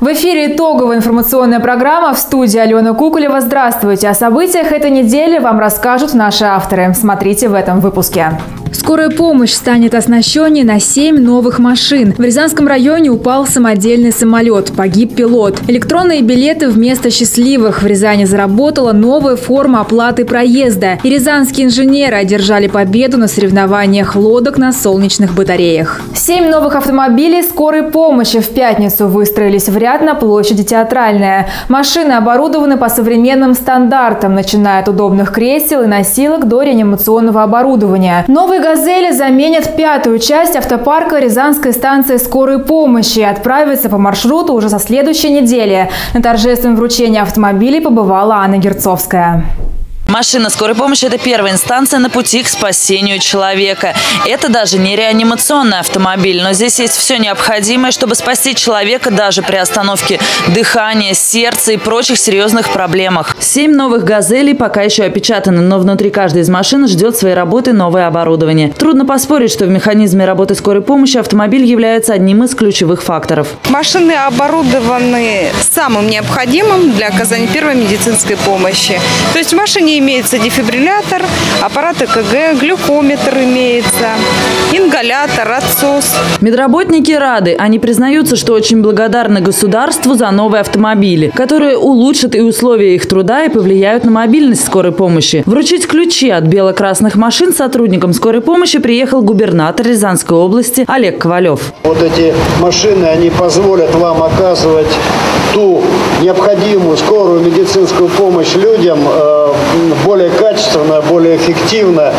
В эфире итоговая информационная программа, в студии Алена Куколева. Здравствуйте! О событиях этой недели вам расскажут наши авторы. Смотрите в этом выпуске. Скорая помощь станет оснащенней на 7 новых машин. В Рязанском районе упал самодельный самолет. Погиб пилот. Электронные билеты вместо счастливых. В Рязани заработала новая форма оплаты проезда. И рязанские инженеры одержали победу на соревнованиях лодок на солнечных батареях. 7 новых автомобилей скорой помощи в пятницу выстроились в ряд на площади Театральная. Машины оборудованы по современным стандартам, начиная от удобных кресел и носилок до реанимационного оборудования. Новые «Газели» заменят 5-ю часть автопарка Рязанской станции скорой помощи и отправятся по маршруту уже со следующей недели. На торжественном вручении автомобилей побывала Анна Герцовская. Машина скорой помощи – это первая инстанция на пути к спасению человека. Это даже не реанимационный автомобиль, но здесь есть все необходимое, чтобы спасти человека даже при остановке дыхания, сердца и прочих серьезных проблемах. 7 новых «Газелей» пока еще опечатаны, но внутри каждой из машин ждет своей работы новое оборудование. Трудно поспорить, что в механизме работы скорой помощи автомобиль является одним из ключевых факторов. Машины оборудованы самым необходимым для оказания первой медицинской помощи. То есть в машине имеется дефибриллятор, аппарат ЭКГ, глюкометр имеется, ингалятор, отсос. Медработники рады. Они признаются, что очень благодарны государству за новые автомобили, которые улучшат и условия их труда и повлияют на мобильность скорой помощи. Вручить ключи от бело-красных машин сотрудникам скорой помощи приехал губернатор Рязанской области Олег Ковалев. Вот эти машины, они позволят вам оказывать ту необходимую скорую медицинскую помощь людям более качественно, более эффективно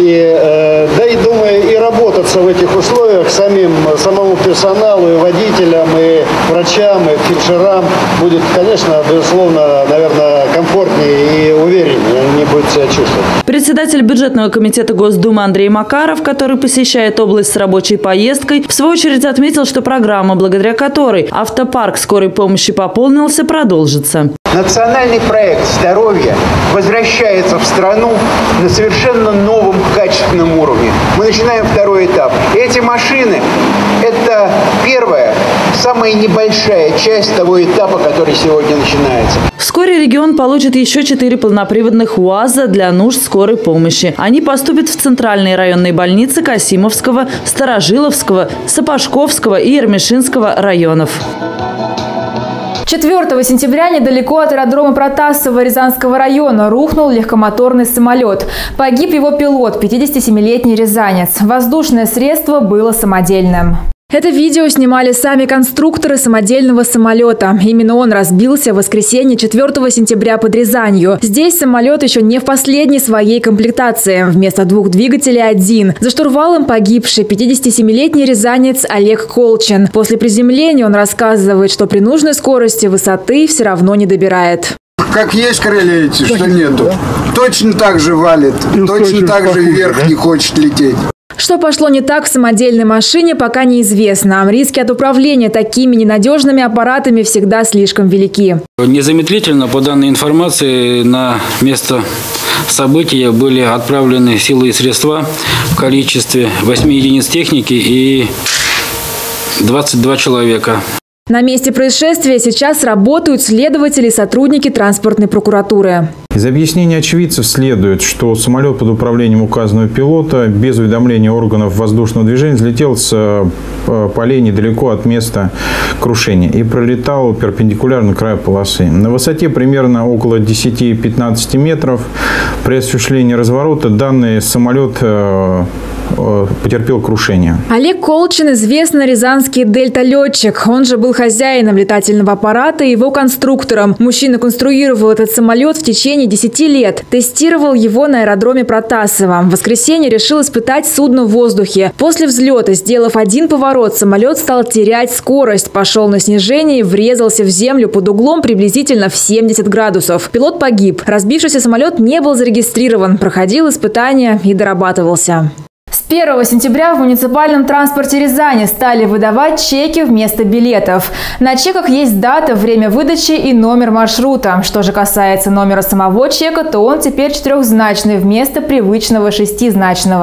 и, думаю, и работаться в этих условиях самому персоналу, и водителям, и врачам, и фельдшерам будет, конечно, безусловно, наверное, комфортнее и увереннее они будут себя чувствовать. Председатель бюджетного комитета Госдумы Андрей Макаров, который посещает область с рабочей поездкой, в свою очередь отметил, что программа, благодаря которой автопарк скорой помощи пополнился, продолжится. Национальный проект «Здоровье» возвращается в страну на совершенно новом качественном уровне. Мы начинаем второй этап. И эти машины – это первая, самая небольшая часть того этапа, который сегодня начинается. Вскоре регион получит еще 4 полноприводных УАЗа для нужд скорой помощи. Они поступят в центральные районные больницы Касимовского, Старожиловского, Сапожковского и Ермешинского районов. 4 сентября недалеко от аэродрома Протасова Рязанского района рухнул легкомоторный самолет. Погиб его пилот, 57-летний рязанец. Воздушное средство было самодельным. Это видео снимали сами конструкторы самодельного самолета. Именно он разбился в воскресенье 4 сентября под Рязанью. Здесь самолет еще не в последней своей комплектации. Вместо 2 двигателей 1. За штурвалом погибший 57-летний рязанец Олег Колчин. После приземления он рассказывает, что при нужной скорости высоты все равно не добирает. Как есть крылья эти, что нету. Точно так же валит. Точно так же вверх не хочет лететь. Что пошло не так в самодельной машине, пока неизвестно. Риски от управления такими ненадежными аппаратами всегда слишком велики. Незамедлительно, по данной информации, на место события были отправлены силы и средства в количестве 8 единиц техники и 22 человека. На месте происшествия сейчас работают следователи и сотрудники транспортной прокуратуры. Из объяснений очевидцев следует, что самолет под управлением указанного пилота без уведомления органов воздушного движения взлетел с полей недалеко от места крушения и пролетал перпендикулярно краю полосы. На высоте примерно около 10-15 метров при осуществлении разворота данный самолет потерпел крушение. Олег Колчин – известный рязанский дельталетчик. Он же был хозяином летательного аппарата и его конструктором. Мужчина конструировал этот самолет в течение 10 лет. Тестировал его на аэродроме Протасова. В воскресенье решил испытать судно в воздухе. После взлета, сделав 1 поворот, самолет стал терять скорость. Пошел на снижение и врезался в землю под углом приблизительно в 70 градусов. Пилот погиб. Разбившийся самолет не был зарегистрирован. Проходил испытания и дорабатывался. С 1 сентября в муниципальном транспорте Рязани стали выдавать чеки вместо билетов. На чеках есть дата, время выдачи и номер маршрута. Что же касается номера самого чека, то он теперь 4-значный вместо привычного 6-значного.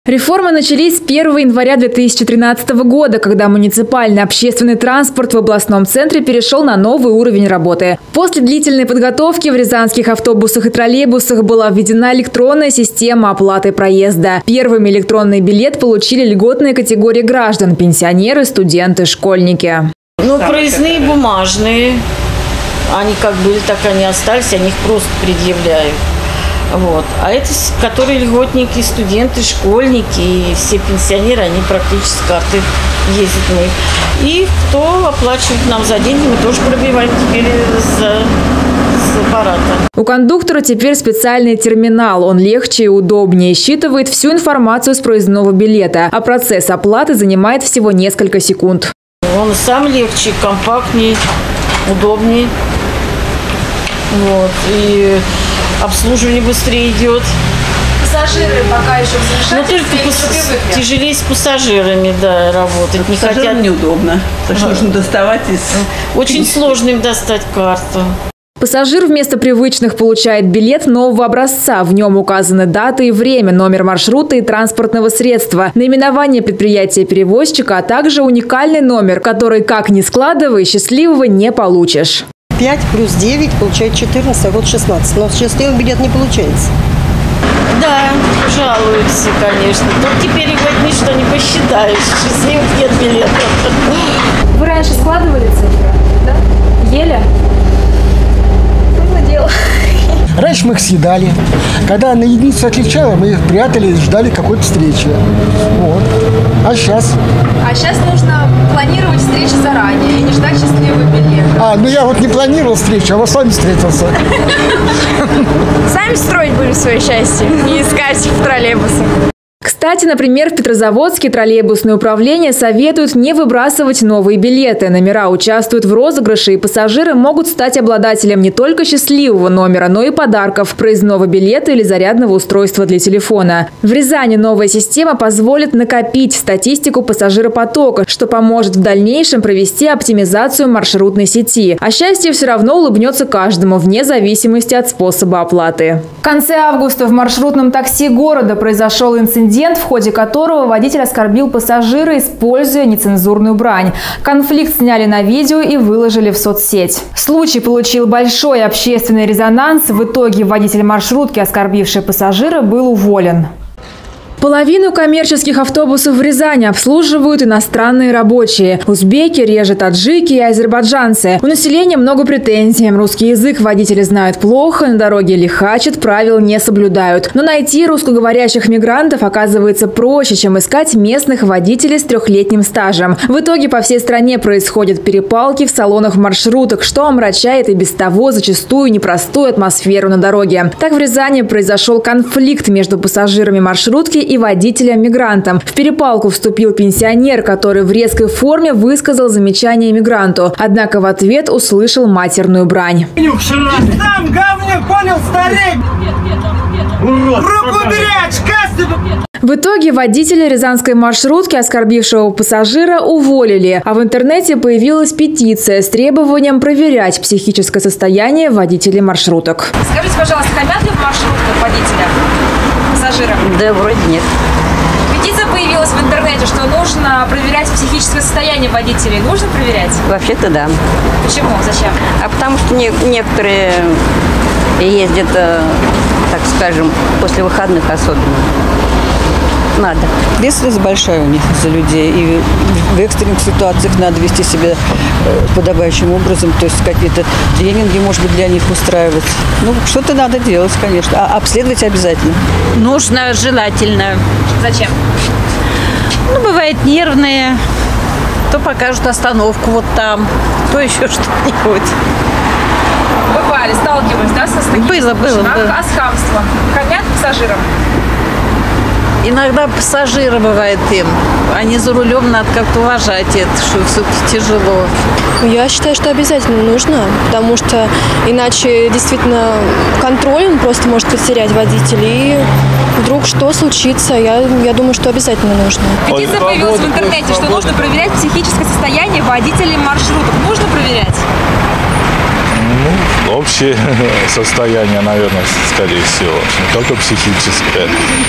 Реформы начались с 1 января 2013 года, когда муниципальный общественный транспорт в областном центре перешел на новый уровень работы. После длительной подготовки в рязанских автобусах и троллейбусах была введена электронная система оплаты проезда. Первыми электронный билет получили льготные категории граждан – пенсионеры, студенты, школьники. Ну, проездные бумажные, они как были, так они остались, они их просто предъявляют. Вот. А это, которые льготники, студенты, школьники и все пенсионеры, они практически с карты ездят на них. И кто оплачивает нам за деньги, мы тоже пробиваем теперь с аппарата. У кондуктора теперь специальный терминал. Он легче и удобнее, считывает всю информацию с проездного билета, а процесс оплаты занимает всего несколько секунд. Он сам легче, компактнее, удобнее. Вот. И обслуживание быстрее идет. Пассажиры пока еще в замешательстве. Тяжелее с пассажирами, да, работать. Не хотят. Неудобно. Потому что нужно доставать из... Очень сложно им достать карту. Пассажир вместо привычных получает билет нового образца. В нем указаны дата и время, номер маршрута и транспортного средства, наименование предприятия-перевозчика, а также уникальный номер, который, как ни складывай, счастливого не получишь. 5 плюс 9 получает 14, а вот 16. Но счастливый билет не получается. Да, жалуются, конечно. Тут теперь их ничто не посчитаешь. Счастливых нет билетов. Вы раньше складывали цифры, да? Ели? Трудное дело. Раньше мы их съедали. Когда на единицу отличало, мы их прятали и ждали какой-то встречи. Вот. А сейчас? А сейчас нужно планировать встречи заранее и не ждать счастливый билет. Ну я вот не планировал встречу, а вот с вами встретился. Сами строить будем свое счастье, не искать в троллейбусах. Кстати, например, в Петрозаводске троллейбусное управление советуют не выбрасывать новые билеты. Номера участвуют в розыгрыше, и пассажиры могут стать обладателем не только счастливого номера, но и подарков – проездного билета или зарядного устройства для телефона. В Рязани новая система позволит накопить статистику пассажиропотока, что поможет в дальнейшем провести оптимизацию маршрутной сети. А счастье все равно улыбнется каждому, вне зависимости от способа оплаты. В конце августа в маршрутном такси города произошел инцидент, в ходе которого водитель оскорбил пассажира, используя нецензурную брань. Конфликт сняли на видео и выложили в соцсеть. Случай получил большой общественный резонанс. В итоге водитель маршрутки, оскорбивший пассажира, был уволен. Половину коммерческих автобусов в Рязани обслуживают иностранные рабочие – узбеки, реже таджики и азербайджанцы. У населения много претензий. Русский язык водители знают плохо, на дороге лихачат, правил не соблюдают. Но найти русскоговорящих мигрантов оказывается проще, чем искать местных водителей с 3-летним стажем. В итоге по всей стране происходят перепалки в салонах маршруток, что омрачает и без того зачастую непростую атмосферу на дороге. Так в Рязани произошел конфликт между пассажирами маршрутки и водителем-мигрантом. В перепалку вступил пенсионер, который в резкой форме высказал замечание мигранту. Однако в ответ услышал матерную брань. Сам говнюк, понял, старик? Руку убери, очкастый! В итоге водителя рязанской маршрутки, оскорбившего пассажира, уволили. А в интернете появилась петиция с требованием проверять психическое состояние водителей маршруток. Скажите, пожалуйста, хамят ли в маршрутках водителя? Пассажира? Да, вроде нет. Петиция появилась в интернете, что нужно проверять психическое состояние водителей. Нужно проверять? Вообще-то да. Почему? Зачем? А потому что некоторые ездят, так скажем, после выходных особенно. Надо. Ответственность большая у них за людей. И в экстренных ситуациях надо вести себя подобающим образом. То есть какие-то тренинги, может быть, для них устраивать. Ну, что-то надо делать, конечно. А обследовать обязательно. Нужно, желательно. Зачем? Ну, бывает нервные. То покажут остановку вот там, то еще что-нибудь. Бывали, сталкивались, да, со таким? Было. А с хамством? Хамят пассажирам? Иногда пассажиры бывает им. Они за рулем, надо как-то уважать это, что все-таки тяжело. Я считаю, что обязательно нужно, потому что иначе действительно контроль он просто может потерять водитель. И вдруг что случится, я думаю, что обязательно нужно. Петиция появилась в интернете, что нужно проверять психическое состояние водителей маршруток. Нужно проверять? Ну, общее состояние, наверное, скорее всего, не только психическое.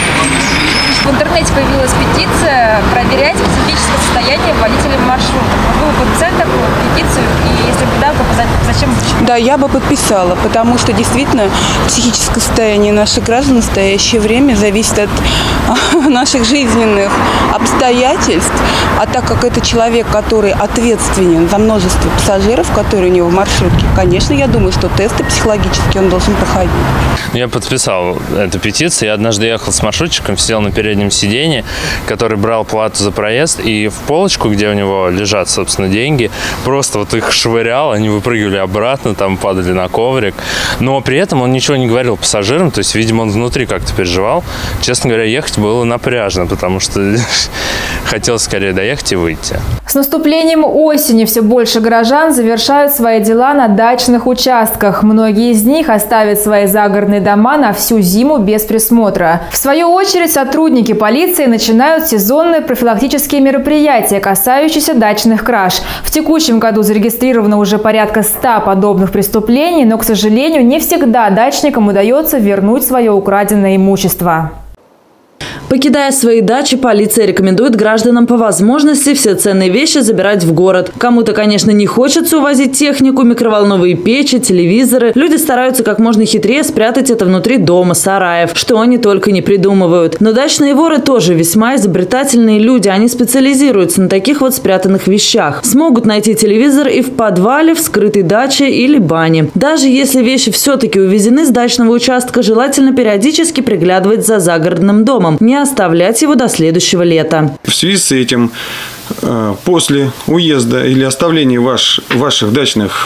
В интернете появилась петиция проверять психическое состояние водителей маршрутов. Вы бы подписали такую петицию? И если бы да, то зачем? Да, я бы подписала, потому что действительно психическое состояние наших граждан в настоящее время зависит от наших жизненных обстоятельств. А так как это человек, который ответственен за множество пассажиров, которые у него в маршрутке, конечно, я думаю, что тесты психологические он должен проходить. Я подписал эту петицию. Я однажды ехал с маршрутчиком, сидел на переднем сиденье, который брал плату за проезд, и в полочку, где у него лежат, собственно, деньги, просто вот их швырял, они выпрыгивали обратно, там падали на коврик. Но при этом он ничего не говорил пассажирам, то есть, видимо, он внутри как-то переживал. Честно говоря, ехать было напряжно, потому что хотелось скорее доехать и выйти. С наступлением осени все больше горожан завершают свои дела на дачных участках. Многие из них оставят свои загородные дома на всю зиму без присмотра. В свою очередь, сотрудники полиции начинают сезонные профилактические мероприятия, касающиеся дачных краж. В текущем году зарегистрировано уже порядка 100 подобных преступлений, но, к сожалению, не всегда дачникам удается вернуть свое украденное имущество. Покидая свои дачи, полиция рекомендует гражданам по возможности все ценные вещи забирать в город. Кому-то, конечно, не хочется увозить технику, микроволновые печи, телевизоры. Люди стараются как можно хитрее спрятать это внутри дома, сараев, что они только не придумывают. Но дачные воры тоже весьма изобретательные люди. Они специализируются на таких вот спрятанных вещах. Смогут найти телевизор и в подвале, в скрытой даче или бане. Даже если вещи все-таки увезены с дачного участка, желательно периодически приглядывать за загородным домом. Не оставлять его до следующего лета. В связи с этим, после уезда или оставления ваших дачных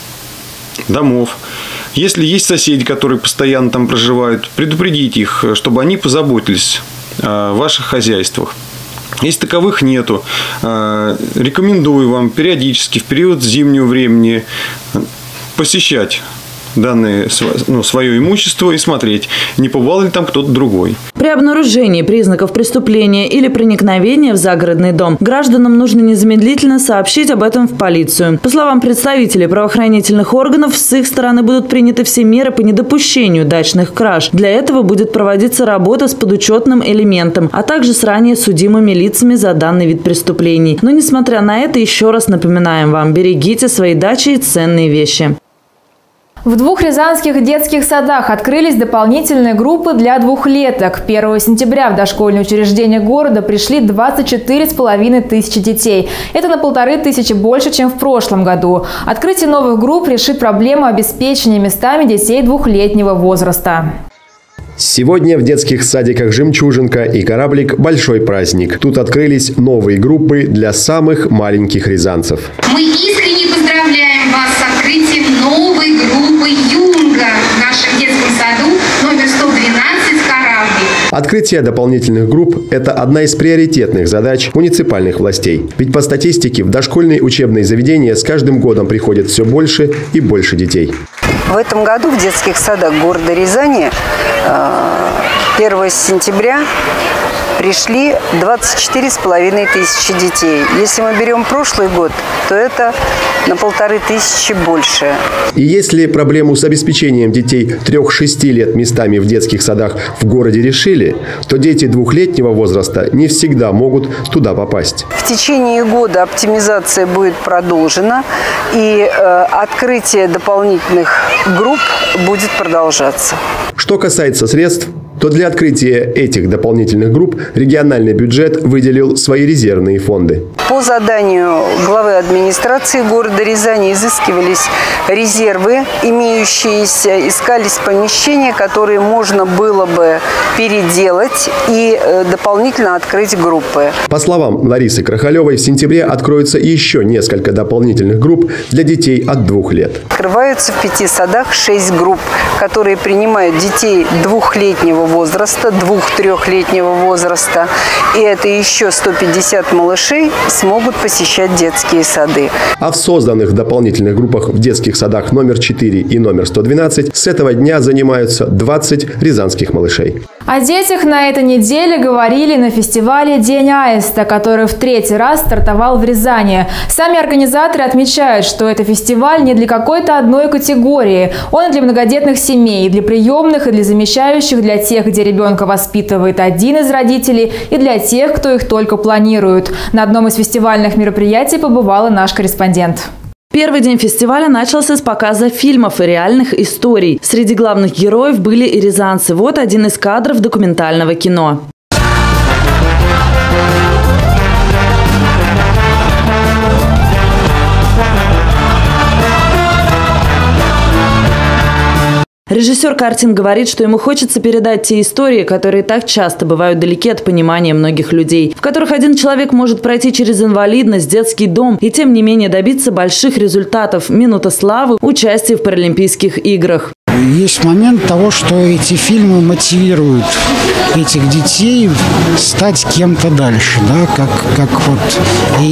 домов, если есть соседи, которые постоянно там проживают, предупредите их, чтобы они позаботились о ваших хозяйствах. Если таковых нету, рекомендую вам периодически в период зимнего времени посещать данное свое имущество и смотреть, не побывал ли там кто-то другой. При обнаружении признаков преступления или проникновения в загородный дом гражданам нужно незамедлительно сообщить об этом в полицию. По словам представителей правоохранительных органов, с их стороны будут приняты все меры по недопущению дачных краж. Для этого будет проводиться работа с подучетным элементом, а также с ранее судимыми лицами за данный вид преступлений. Но несмотря на это, еще раз напоминаем вам, берегите свои дачи и ценные вещи. В 2 рязанских детских садах открылись дополнительные группы для двухлеток. 1 сентября в дошкольные учреждения города пришли 24,5 тысячи детей. Это на 1500 больше, чем в прошлом году. Открытие новых групп решит проблему обеспечения местами детей двухлетнего возраста. Сегодня в детских садиках «Жемчужинка» и «Кораблик» большой праздник. Тут открылись новые группы для самых маленьких рязанцев. Мы искренне поздравляем вас с открытием новой группы «Юнга» в нашем детском саду номер 112 «Кораблик». Открытие дополнительных групп – это одна из приоритетных задач муниципальных властей. Ведь по статистике в дошкольные учебные заведения с каждым годом приходит все больше и больше детей. В этом году в детских садах города Рязани 1 сентября пришли 24,5 тысячи детей. Если мы берем прошлый год, то это на 1500 больше. И если проблему с обеспечением детей 3-6 лет местами в детских садах в городе решили, то дети двухлетнего возраста не всегда могут туда попасть. В течение года оптимизация будет продолжена, и открытие дополнительных групп будет продолжаться. Что касается средств, то для открытия этих дополнительных групп региональный бюджет выделил свои резервные фонды. По заданию главы администрации города Рязани изыскивались резервы, имеющиеся, искались помещения, которые можно было бы переделать и дополнительно открыть группы. По словам Ларисы Крахалевой, в сентябре откроется еще несколько дополнительных групп для детей от 2 лет. Открываются в 5 садах 6 групп, которые принимают детей двухлетнего возраста, 2-3-летнего возраста. И это еще 150 малышей смогут посещать детские сады. А в созданных дополнительных группах в детских садах номер 4 и номер 112 с этого дня занимаются 20 рязанских малышей. О детях на этой неделе говорили на фестивале «День аиста», который в 3-й раз стартовал в Рязани. Сами организаторы отмечают, что это фестиваль не для какой-то одной категории. Он и для многодетных семей, и для приемных, и для замещающих, для тех, где ребенка воспитывает один из родителей, и для тех, кто их только планирует. На одном из фестивальных мероприятий побывала наш корреспондент. Первый день фестиваля начался с показа фильмов и реальных историй. Среди главных героев были и рязанцы. Вот один из кадров документального кино. Режиссер картин говорит, что ему хочется передать те истории, которые так часто бывают далеки от понимания многих людей, в которых один человек может пройти через инвалидность, детский дом и тем не менее добиться больших результатов, минута славы, участие в Паралимпийских играх. Есть момент того, что эти фильмы мотивируют этих детей стать кем-то дальше, да, как вот. И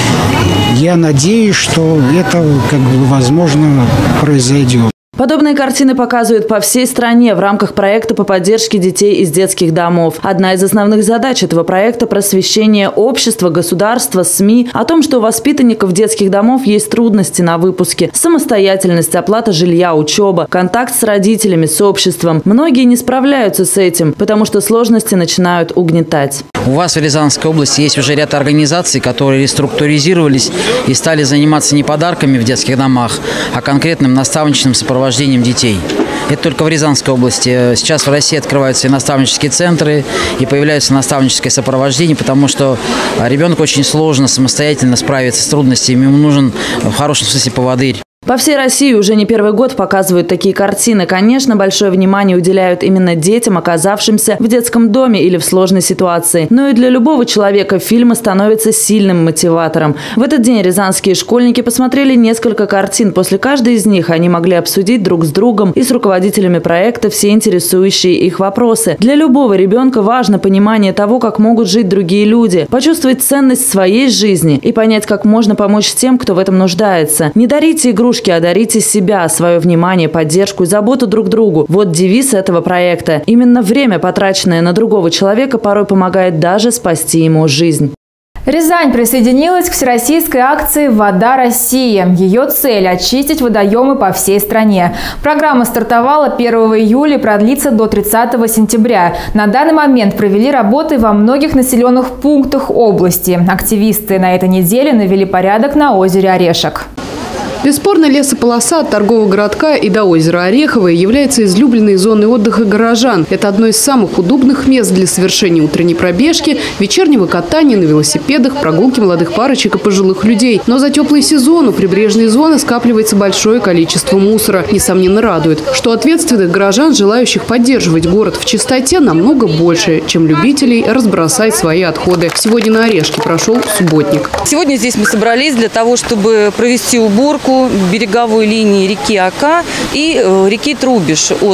я надеюсь, что это, возможно, произойдет. Подобные картины показывают по всей стране в рамках проекта по поддержке детей из детских домов. Одна из основных задач этого проекта – просвещение общества, государства, СМИ о том, что у воспитанников детских домов есть трудности на выпуске, самостоятельность, оплата жилья, учеба, контакт с родителями, с обществом. Многие не справляются с этим, потому что сложности начинают угнетать. У вас в Рязанской области есть уже ряд организаций, которые реструктуризировались и стали заниматься не подарками в детских домах, а конкретным наставничным сопровождением детей. Это только в Рязанской области. Сейчас в России открываются и наставнические центры, и появляется наставническое сопровождение, потому что ребенку очень сложно самостоятельно справиться с трудностями. Ему нужен в хорошем смысле поводырь. По всей России уже не первый год показывают такие картины. Конечно, большое внимание уделяют именно детям, оказавшимся в детском доме или в сложной ситуации. Но и для любого человека фильмы становятся сильным мотиватором. В этот день рязанские школьники посмотрели несколько картин. После каждой из них они могли обсудить друг с другом и с руководителями проекта все интересующие их вопросы. Для любого ребенка важно понимание того, как могут жить другие люди, почувствовать ценность своей жизни и понять, как можно помочь тем, кто в этом нуждается. Не дарите игрушки, а дарите себя, свое внимание, поддержку и заботу друг другу. Вот девиз этого проекта. Именно время, потраченное на другого человека, порой помогает даже спасти ему жизнь. Рязань присоединилась к всероссийской акции «Вода России». Ее цель – очистить водоемы по всей стране. Программа стартовала 1 июля и продлится до 30 сентября. На данный момент провели работы во многих населенных пунктах области. Активисты на этой неделе навели порядок на озере Орешек. Бесспорно, лесополоса от торгового городка и до озера Ореховое является излюбленной зоной отдыха горожан. Это одно из самых удобных мест для совершения утренней пробежки, вечернего катания на велосипедах, прогулки молодых парочек и пожилых людей. Но за теплый сезон у прибрежной зоны скапливается большое количество мусора. Несомненно, радует, что ответственных горожан, желающих поддерживать город в чистоте, намного больше, чем любителей разбросать свои отходы. Сегодня на Орешке прошел субботник. Сегодня здесь мы собрались для того, чтобы провести уборку береговой линии реки Ока и реки Трубеж от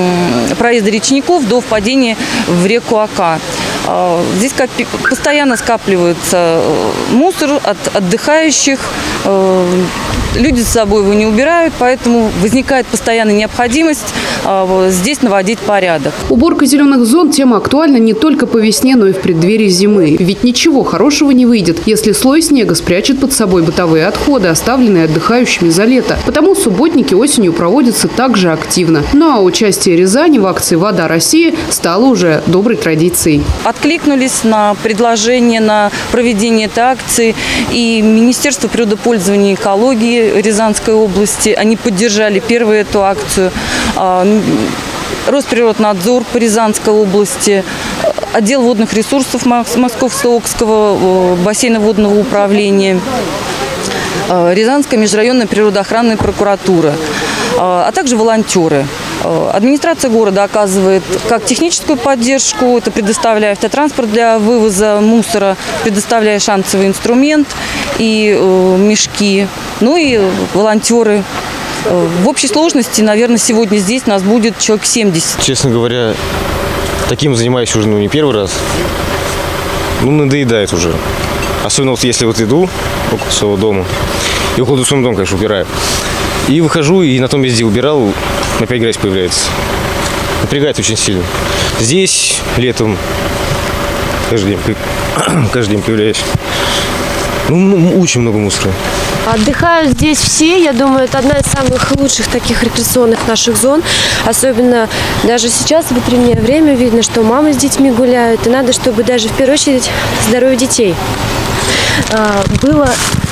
проезда речников до впадения в реку Ока. Здесь постоянно скапливается мусор от отдыхающих. Люди с собой его не убирают, поэтому возникает постоянная необходимость здесь наводить порядок. Уборка зеленых зон – тема актуальна не только по весне, но и в преддверии зимы. Ведь ничего хорошего не выйдет, если слой снега спрячет под собой бытовые отходы, оставленные отдыхающими за лето. Потому субботники осенью проводятся также активно. Ну а участие Рязани в акции «Вода России» стало уже доброй традицией. Откликнулись на предложение на проведение этой акции и Министерство природопользования и экологии Рязанской области. Они поддержали первую эту акцию. Росприроднадзор по Рязанской области, отдел водных ресурсов Московско-Окского бассейна водного управления, Рязанская межрайонная природоохранная прокуратура, а также волонтеры. Администрация города оказывает как техническую поддержку, это предоставляя автотранспорт для вывоза мусора, предоставляя шансовый инструмент и мешки, ну и волонтеры. В общей сложности, наверное, сегодня здесь нас будет человек 70. Честно говоря, таким занимаюсь уже не первый раз. Надоедает уже. Особенно вот если вот иду около своего дома, и около своего дома, конечно, убираю. И выхожу, и на том месте, где убирал, опять грязь появляется. Напрягает очень сильно. Здесь летом каждый день появляюсь. Ну, очень много мусора. Отдыхают здесь все. Я думаю, это одна из самых лучших таких рекреационных наших зон. Особенно даже сейчас, в утреннее время, видно, что мамы с детьми гуляют. И надо, чтобы даже в первую очередь здоровье детей было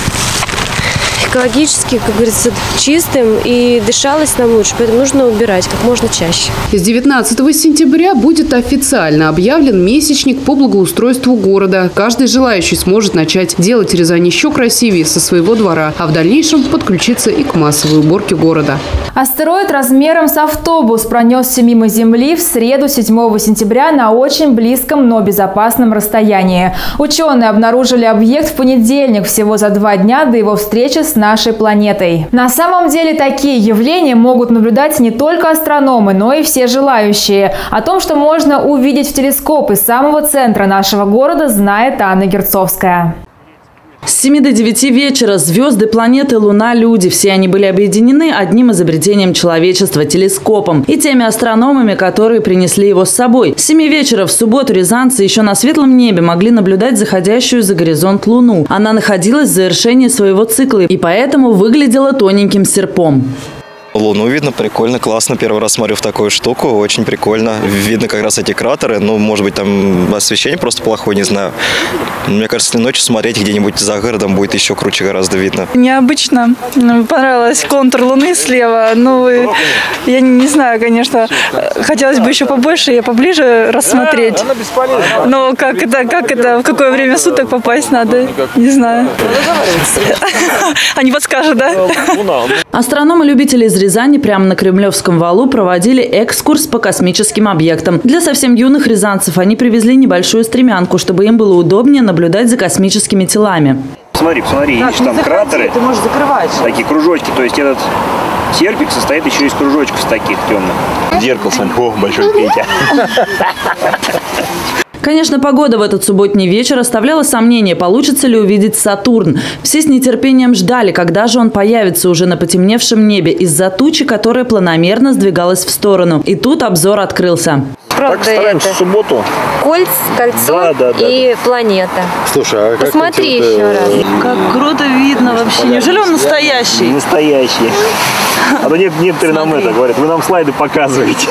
экологически, как говорится, чистым и дышалось нам лучше. Поэтому нужно убирать как можно чаще. С 19 сентября будет официально объявлен месячник по благоустройству города. Каждый желающий сможет начать делать Рязань еще красивее со своего двора, а в дальнейшем подключиться и к массовой уборке города. Астероид размером с автобус пронесся мимо Земли в среду 7 сентября на очень близком, но безопасном расстоянии. Ученые обнаружили объект в понедельник, всего за 2 дня до его встречи с нашей планетой. На самом деле такие явления могут наблюдать не только астрономы, но и все желающие. О том, что можно увидеть в телескоп из самого центра нашего города, знает Анна Герцовская. С 7 до 9 вечера звезды, планеты, Луна, люди – все они были объединены одним изобретением человечества – телескопом и теми астрономами, которые принесли его с собой. С 7 вечера в субботу рязанцы еще на светлом небе могли наблюдать заходящую за горизонт Луну. Она находилась в завершении своего цикла и поэтому выглядела тоненьким серпом. Луну видно, прикольно, классно. Первый раз смотрю в такую штуку, очень прикольно. Видно как раз эти кратеры, ну, может быть, там освещение просто плохое, не знаю. Мне кажется, если ночью смотреть где-нибудь за городом, будет еще круче гораздо видно. Необычно. Понравилось контур Луны слева. Ну, я не знаю, конечно, хотелось бы еще побольше, я поближе рассмотреть. Но как это, в какое время суток попасть надо, не знаю. А не подскажет, да? Астрономы-любители из Рязани прямо на Кремлевском валу проводили экскурс по космическим объектам. Для совсем юных рязанцев они привезли небольшую стремянку, чтобы им было удобнее наблюдать за космическими телами. Смотри, видишь, там кратеры, ты можешь закрывать. Такие кружочки, то есть этот серпик состоит еще из кружочков таких темных. Зеркало, смотри, о, большой Петя. Конечно, погода в этот субботний вечер оставляла сомнения, получится ли увидеть Сатурн. Все с нетерпением ждали, когда же он появится уже на потемневшем небе из-за тучи, которая планомерно сдвигалась в сторону. И тут обзор открылся. Правда, так стараемся в субботу. Кольцо и планета. Слушай, а как посмотри еще раз. Как круто видно вообще. Неужели он настоящий? Настоящий. А то некоторые нам это говорят, вы нам слайды показываете.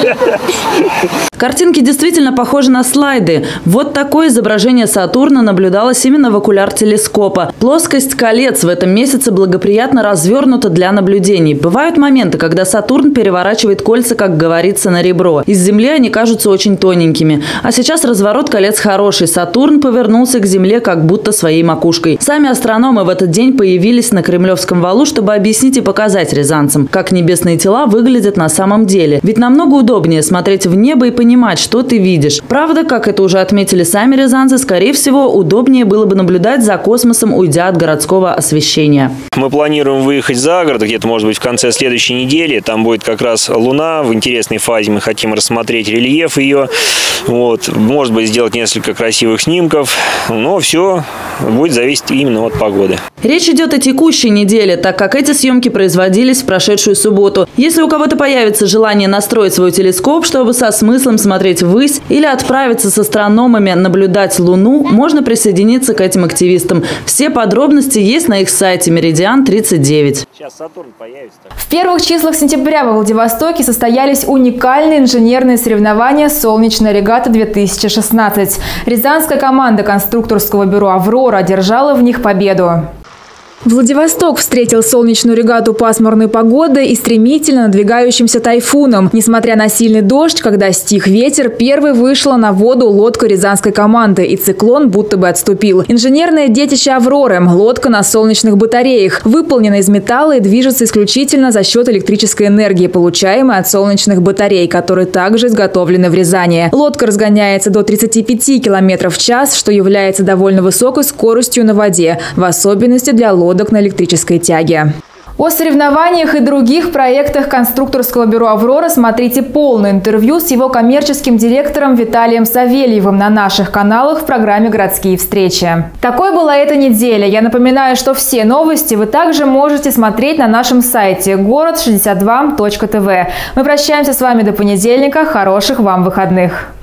Картинки действительно похожи на слайды. Вот такое изображение Сатурна наблюдалось именно в окуляр телескопа. Плоскость колец в этом месяце благоприятно развернута для наблюдений. Бывают моменты, когда Сатурн переворачивает кольца, как говорится, на ребро. Из Земли они кажутся очень тоненькими. А сейчас разворот колец хороший. Сатурн повернулся к Земле как будто своей макушкой. Сами астрономы в этот день появились на Кремлевском валу, чтобы объяснить и показать рязанцам, как небесные тела выглядят на самом деле. Ведь намного удобнее смотреть в небо и понимать, что ты видишь. Правда, как это уже отметили сами рязанцы, скорее всего, удобнее было бы наблюдать за космосом, уйдя от городского освещения. Мы планируем выехать за город, где-то, может быть, в конце следующей недели. Там будет как раз Луна в интересной фазе. Мы хотим рассмотреть рельеф ее. Вот. Может быть, сделать несколько красивых снимков. Но все будет зависеть именно от погоды. Речь идет о текущей неделе, так как эти съемки производились в прошедшую субботу. Если у кого-то появится желание настроить свой телескоп, чтобы со смыслом смотреть ввысь, или отправиться с астрономами наблюдать Луну, можно присоединиться к этим активистам. Все подробности есть на их сайте Меридиан 39. Сейчас Сатурн появится. В первых числах сентября во Владивостоке состоялись уникальные инженерные соревнования «Солнечная регата-2016». Рязанская команда конструкторского бюро «Аврора» одержала в них победу. Владивосток встретил солнечную регату пасмурной погодой и стремительно надвигающимся тайфуном. Несмотря на сильный дождь, когда стих ветер, первой вышла на воду лодка рязанской команды, и циклон будто бы отступил. Инженерное детище «Авроры» – лодка на солнечных батареях. Выполнена из металла и движется исключительно за счет электрической энергии, получаемой от солнечных батарей, которые также изготовлены в Рязани. Лодка разгоняется до 35 км в час, что является довольно высокой скоростью на воде, в особенности для лодок на электрической тяге. О соревнованиях и других проектах конструкторского бюро «Аврора» смотрите полное интервью с его коммерческим директором Виталием Савельевым на наших каналах в программе «Городские встречи». Такой была эта неделя. Я напоминаю, что все новости вы также можете смотреть на нашем сайте город62.тв. Мы прощаемся с вами до понедельника. Хороших вам выходных!